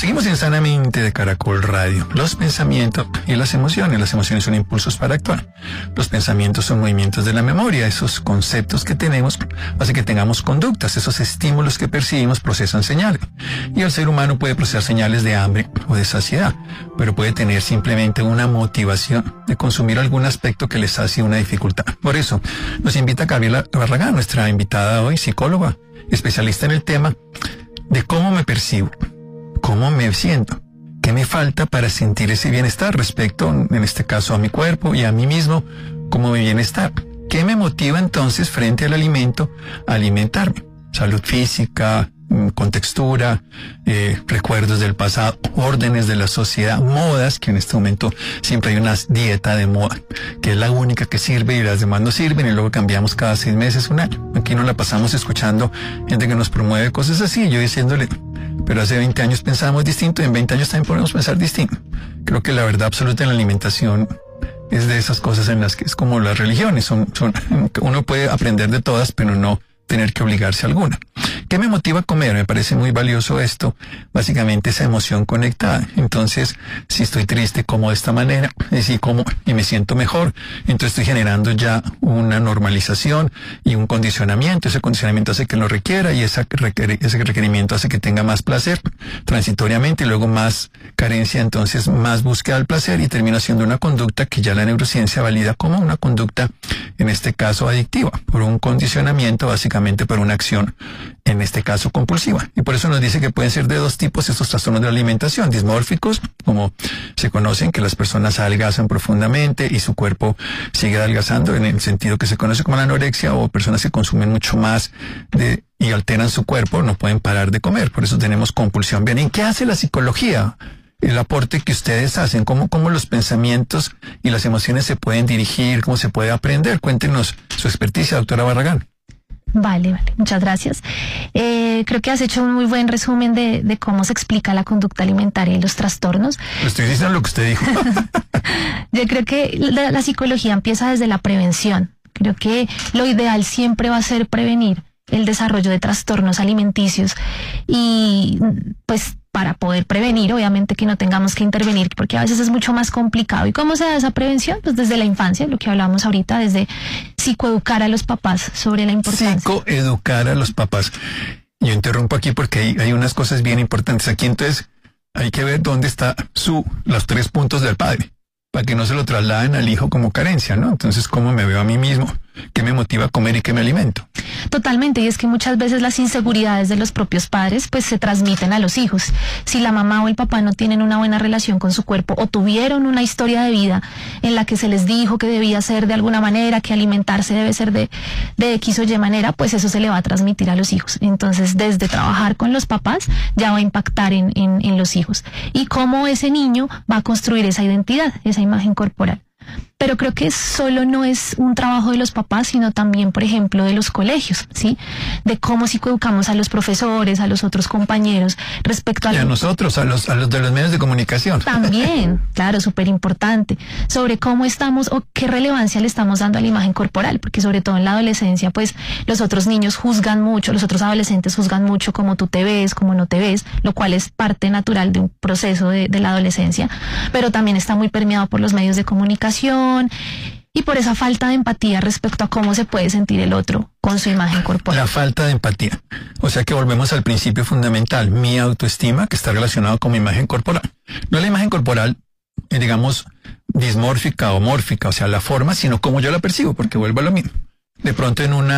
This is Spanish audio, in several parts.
Seguimos en Sanamente de Caracol Radio. Los pensamientos y las emociones. Las emociones son impulsos para actuar. Los pensamientos son movimientos de la memoria. Esos conceptos que tenemos hacen que tengamos conductas. Esos estímulos que percibimos procesan señales. Y el ser humano puede procesar señales de hambre o de saciedad, pero puede tener simplemente una motivación de consumir algún aspecto que les sacie una dificultad. Por eso nos invita Gabriela Barragán, nuestra invitada hoy, psicóloga, especialista en el tema de cómo me percibo, cómo me siento, qué me falta para sentir ese bienestar respecto, en este caso, a mi cuerpo y a mí mismo, como mi bienestar. ¿Qué me motiva entonces frente al alimento a alimentarme? Salud física, contextura, recuerdos del pasado, órdenes de la sociedad, modas, que en este momento siempre hay una dieta de moda, que es la única que sirve y las demás no sirven y luego cambiamos cada 6 meses, un año. Aquí nos la pasamos escuchando gente que nos promueve cosas así, yo diciéndole, pero hace 20 años pensábamos distinto y en 20 años también podemos pensar distinto. Creo que la verdad absoluta en la alimentación es de esas cosas en las que es como las religiones, uno puede aprender de todas, pero no tener que obligarse a alguna. ¿Qué me motiva a comer? Me parece muy valioso esto, básicamente esa emoción conectada. Entonces, si estoy triste, como de esta manera, y como y me siento mejor, entonces estoy generando ya una normalización y un condicionamiento. Ese condicionamiento hace que lo requiera y ese requerimiento hace que tenga más placer transitoriamente y luego más carencia, entonces más búsqueda del placer y termina siendo una conducta que ya la neurociencia valida como una conducta, en este caso adictiva, por un condicionamiento, básicamente por una acción, en este caso compulsiva. Y por eso nos dice que pueden ser de 2 tipos estos trastornos de la alimentación: dismórficos, como se conocen, que las personas adelgazan profundamente y su cuerpo sigue adelgazando en el sentido que se conoce como la anorexia, o personas que consumen mucho más y alteran su cuerpo, no pueden parar de comer. Por eso tenemos compulsión. Bien, ¿en qué hace la psicología? El aporte que ustedes hacen, cómo los pensamientos y las emociones se pueden dirigir, cómo se puede aprender. Cuéntenos su experticia, doctora Barragán. Vale, muchas gracias. Creo que has hecho un muy buen resumen de cómo se explica la conducta alimentaria y los trastornos. Estoy diciendo lo que usted dijo. Yo creo que la psicología empieza desde la prevención. Creo que lo ideal siempre va a ser prevenir el desarrollo de trastornos alimenticios y pues para poder prevenir, obviamente que no tengamos que intervenir, porque a veces es mucho más complicado. ¿Y cómo se da esa prevención? Pues desde la infancia, lo que hablábamos ahorita, desde psicoeducar a los papás sobre la importancia. Psicoeducar a los papás. Yo interrumpo aquí porque hay unas cosas bien importantes aquí, entonces hay que ver dónde están los 3 puntos del padre, para que no se lo trasladen al hijo como carencia, ¿no? Entonces, ¿cómo me veo a mí mismo? ¿Qué me motiva a comer y qué me alimento? Totalmente, y es que muchas veces las inseguridades de los propios padres pues se transmiten a los hijos. Si la mamá o el papá no tienen una buena relación con su cuerpo o tuvieron una historia de vida en la que se les dijo que debía ser de alguna manera, que alimentarse debe ser de X o Y manera, pues eso se le va a transmitir a los hijos. Entonces, desde trabajar con los papás ya va a impactar en los hijos. Y cómo ese niño va a construir esa identidad, esa imagen corporal. Pero creo que solo no es un trabajo de los papás, sino también, por ejemplo, de los colegios, ¿sí? De cómo psicoeducamos a los profesores, a los otros compañeros, respecto a... Y a nosotros, a los de los medios de comunicación. También, claro, súper importante. Sobre cómo estamos o qué relevancia le estamos dando a la imagen corporal, porque sobre todo en la adolescencia, pues, los otros niños juzgan mucho, los otros adolescentes juzgan mucho cómo tú te ves, cómo no te ves, lo cual es parte natural de un proceso de la adolescencia, pero también está muy permeado por los medios de comunicación y por esa falta de empatía respecto a cómo se puede sentir el otro con su imagen corporal. La falta de empatía. O sea que volvemos al principio fundamental, mi autoestima, que está relacionado con mi imagen corporal. No la imagen corporal, digamos, dismórfica o mórfica, o sea, la forma, sino cómo yo la percibo, porque vuelvo a lo mismo. De pronto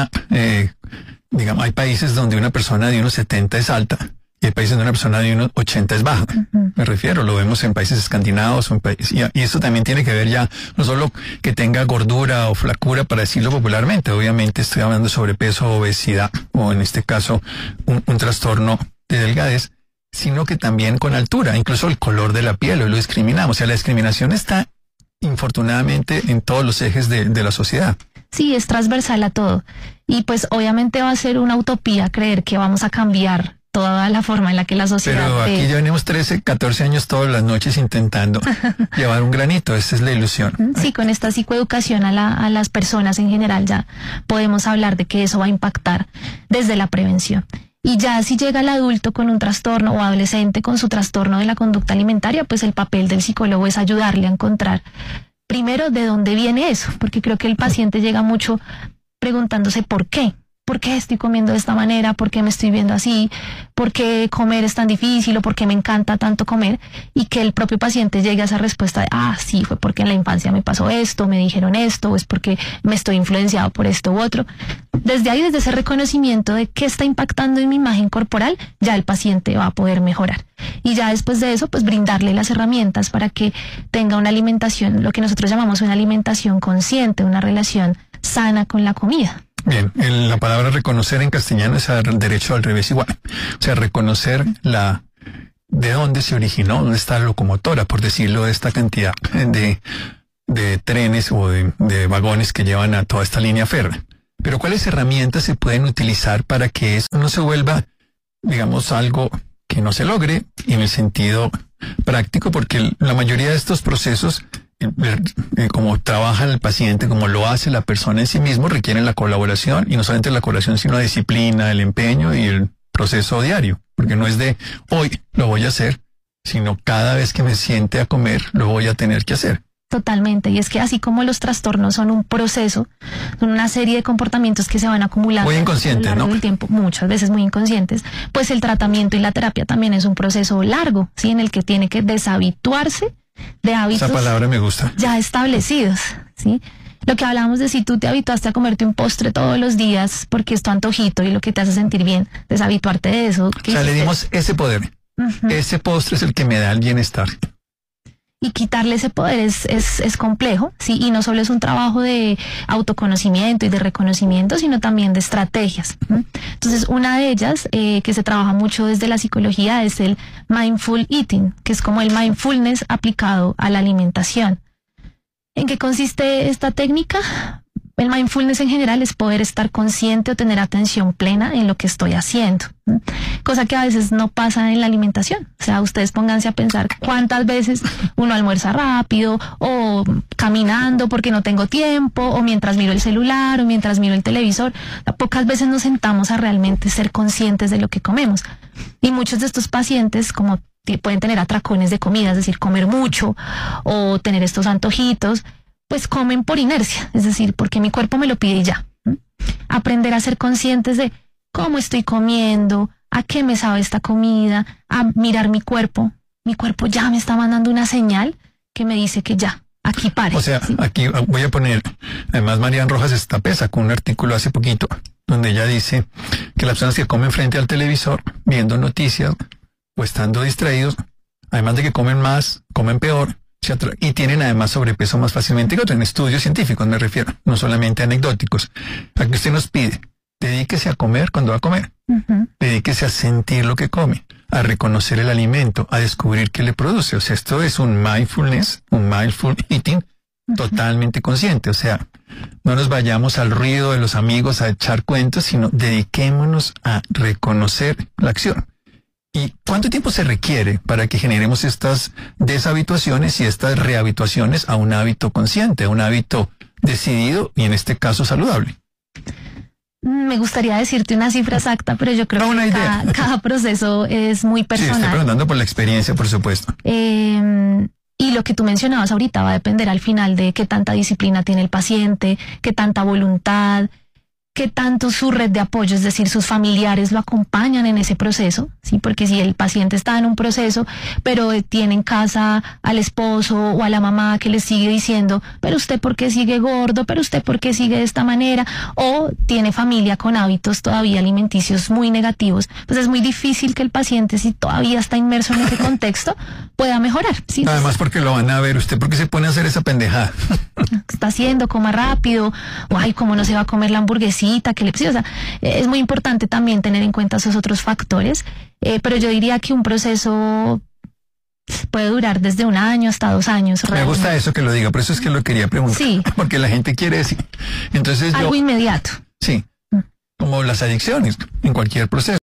digamos, hay países donde una persona de 1,70 es alta, y hay países donde una persona de 1,80 es baja. Me refiero, lo vemos en países escandinavos, y eso también tiene que ver ya, no solo que tenga gordura o flacura, para decirlo popularmente, obviamente estoy hablando de sobrepeso, obesidad, o en este caso, un trastorno de delgadez, sino que también con altura, incluso el color de la piel, hoy lo discriminamos. O sea, la discriminación está, infortunadamente, en todos los ejes de la sociedad. Sí, es transversal a todo. Y pues obviamente va a ser una utopía creer que vamos a cambiar toda la forma en la que la sociedad... Pero aquí ya venimos 13, 14 años todas las noches intentando llevar un granito, esa es la ilusión. Sí, con esta psicoeducación a las personas en general ya podemos hablar de que eso va a impactar desde la prevención. Y ya si llega el adulto con un trastorno o adolescente con su trastorno de la conducta alimentaria, pues el papel del psicólogo es ayudarle a encontrar primero de dónde viene eso, porque creo que el paciente llega mucho preguntándose por qué. ¿Por qué estoy comiendo de esta manera? ¿Por qué me estoy viendo así? ¿Por qué comer es tan difícil? ¿O por qué me encanta tanto comer? Y que el propio paciente llegue a esa respuesta de, sí, fue porque en la infancia me pasó esto, me dijeron esto, o es porque me estoy influenciado por esto u otro. Desde ahí, desde ese reconocimiento de qué está impactando en mi imagen corporal, ya el paciente va a poder mejorar. Y ya después de eso, pues brindarle las herramientas para que tenga una alimentación, lo que nosotros llamamos una alimentación consciente, una relación sana con la comida. Bien, la palabra reconocer en castellano es derecho al revés igual. O sea, reconocer de dónde se originó, dónde está la locomotora, por decirlo, de esta cantidad de trenes o de vagones que llevan a toda esta línea férrea. Pero ¿cuáles herramientas se pueden utilizar para que eso no se vuelva, digamos, algo que no se logre en el sentido práctico? Porque la mayoría de estos procesos, como trabaja el paciente, como lo hace la persona en sí mismo, requieren la colaboración, y no solamente la colaboración, sino la disciplina, el empeño y el proceso diario, porque no es de hoy lo voy a hacer, sino cada vez que me siente a comer lo voy a tener que hacer. Totalmente, y es que así como los trastornos son un proceso, son una serie de comportamientos que se van acumulando muy inconscientes, a lo largo del tiempo, muchas veces muy inconscientes, pues el tratamiento y la terapia también es un proceso largo, ¿sí? En el que tiene que deshabituarse de hábitos. Esa palabra me gusta. Ya establecidos, ¿sí? Lo que hablábamos de si tú te habituaste a comerte un postre todos los días porque es tu antojito y lo que te hace sentir bien, deshabituarte de eso. O sea, le dimos ese poder. Ese postre es el que me da el bienestar. Y quitarle ese poder es complejo, ¿sí? Y no solo es un trabajo de autoconocimiento y de reconocimiento, sino también de estrategias. Entonces, una de ellas, que se trabaja mucho desde la psicología, es el mindful eating, que es como el mindfulness aplicado a la alimentación. ¿En qué consiste esta técnica? El mindfulness en general es poder estar consciente o tener atención plena en lo que estoy haciendo, cosa que a veces no pasa en la alimentación. O sea, ustedes pónganse a pensar cuántas veces uno almuerza rápido o caminando porque no tengo tiempo o mientras miro el celular o mientras miro el televisor. Pocas veces nos sentamos a realmente ser conscientes de lo que comemos. Y muchos de estos pacientes, como pueden tener atracones de comida, es decir, comer mucho o tener estos antojitos, pues comen por inercia, es decir, porque mi cuerpo me lo pide y ya. Aprender a ser conscientes de cómo estoy comiendo, a qué me sabe esta comida, a mirar mi cuerpo. Mi cuerpo ya me está mandando una señal que me dice que ya, aquí pare. O sea, ¿sí? Aquí voy a poner, además Marian Rojas Estapé sacó un artículo hace poquito donde ella dice que las personas que comen frente al televisor, viendo noticias o estando distraídos, además de que comen más, comen peor, y tienen además sobrepeso más fácilmente que otros. En estudios científicos me refiero, no solamente anecdóticos. Aquí usted nos pide, dedíquese a comer cuando va a comer. Dedíquese a sentir lo que come, a reconocer el alimento, a descubrir qué le produce. O sea, esto es un mindfulness, un mindful eating totalmente consciente. O sea, no nos vayamos al ruido de los amigos a echar cuentos, sino dediquémonos a reconocer la acción. ¿Y cuánto tiempo se requiere para que generemos estas deshabituaciones y estas rehabituaciones a un hábito consciente, a un hábito decidido y en este caso saludable? Me gustaría decirte una cifra exacta, pero yo creo que cada proceso es muy personal. Sí, estoy preguntando por la experiencia, por supuesto. Y lo que tú mencionabas ahorita va a depender al final de qué tanta disciplina tiene el paciente, qué tanta voluntad, qué tanto su red de apoyo, es decir, sus familiares lo acompañan en ese proceso, ¿sí? Porque si el paciente está en un proceso, pero tiene en casa al esposo o a la mamá que le sigue diciendo, pero usted por qué sigue gordo, pero usted por qué sigue de esta manera, o tiene familia con hábitos todavía alimenticios muy negativos, pues es muy difícil que el paciente, si todavía está inmerso en ese contexto, pueda mejorar, ¿sí? Además porque lo van a ver, usted por qué se pone a hacer esa pendejada. Está haciendo, coma rápido, o ay, cómo no se va a comer la hamburguesita, que le, sí, o sea, es muy importante también tener en cuenta esos otros factores, pero yo diría que un proceso puede durar desde 1 año hasta 2 años. Me gusta eso que lo diga, por eso es que lo quería preguntar. Sí. Porque la gente quiere decir. Entonces algo inmediato. Sí, como las adicciones, en cualquier proceso.